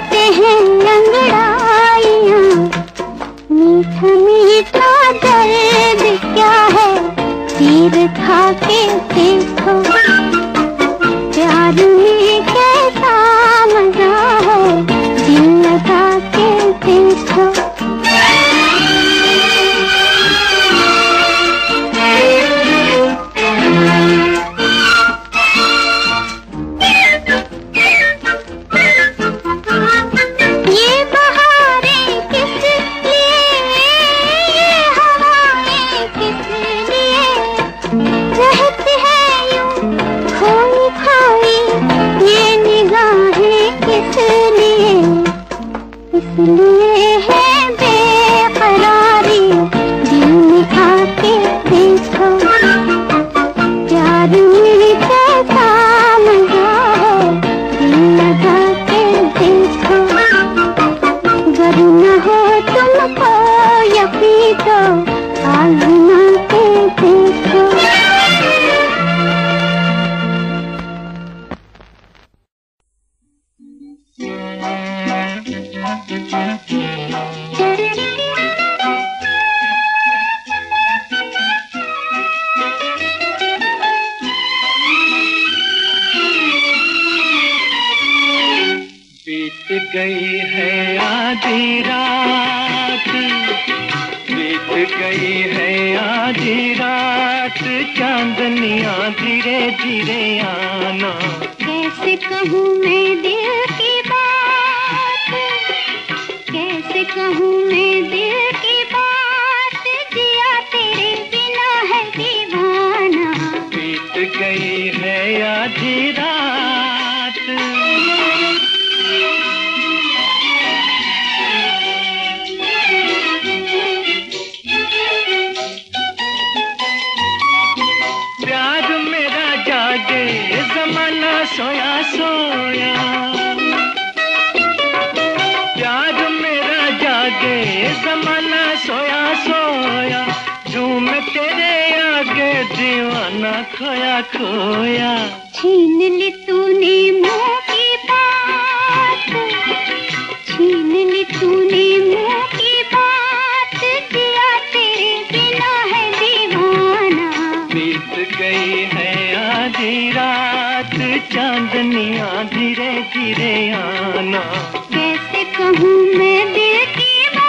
करते हैं अंगड़ाइयाँ, मीठा मीठा दर्द क्या है, तीर खा के देखो, प्यार में कैसा मजा है, दिल लगा के देखो। इसलिए है बेकरारी, दिल में आके देखो, प्यार में कैसा मजा है, दिल लगा के देखो। गर न हो तुमको यकीन तो आज़मा के देखो। बीत गई है आधी रात, बीत गई है आधी रात, चांदनियाँ धीरे धीरे आना। कैसे कहूँ मैं दिल की बात, कैसे कहूँ मैं दिल की बात, जिया तेरे बिना है दीवाना। बीत गई है आधी रात, प्यार मेरा जागे ज़माना सोया सोया, प्यार मेरा जागे ज़माना सोया सोया, झूम तेरे आगे दीवाना खोया खोया। छीन ली तूने मुँह की बात, छीन ली तूने मुँह की बात, जिया तेरे बिना है दीवाना। बीत गई है आधी रात, चांदनियाँ धीरे धीरे आना। कैसे कहूँ मैं दिल की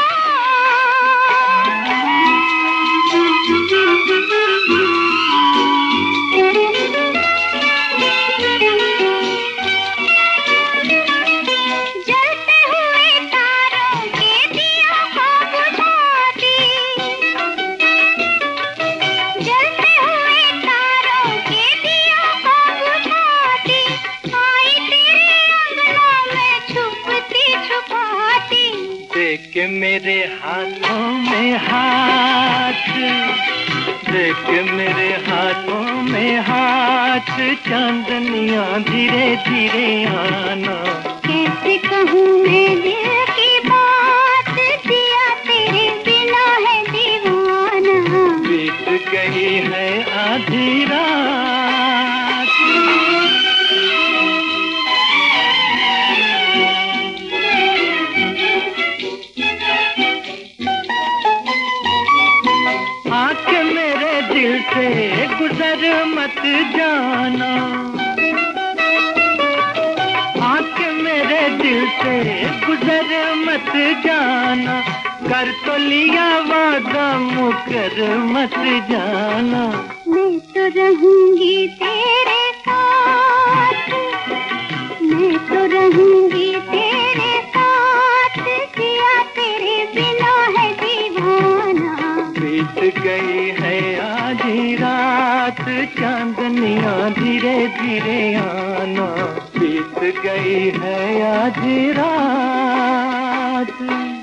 जलते हुए तारों के दिया को बुझाती, जलते हुए तारों के दिया को बुझाती, आई तेरे अंगनों में छुपती छुपाती। देख के मेरे हाथों में हाथ, देख के मेरे हाथों में हाथ, चांदनियाँ धीरे धीरे आना। कैसे कहूँ मैं दिल की बात, जिया तेरे बिना है दीवाना। बीत गई है आधी रात, आके मेरे दिल से गुजर मत जाना, आके मेरे दिल से गुजर मत जाना, कर तो लिया वादा मुकर मत जाना। मैं तो रहूंगी तेरे साथ, मैं तो रहूंगी तेरे साथ, जिया तेरे बिना है दीवाना। बीत गई है आधी रात, चांदनियाँ धीरे धीरे आना। बीत गई है आधी रात।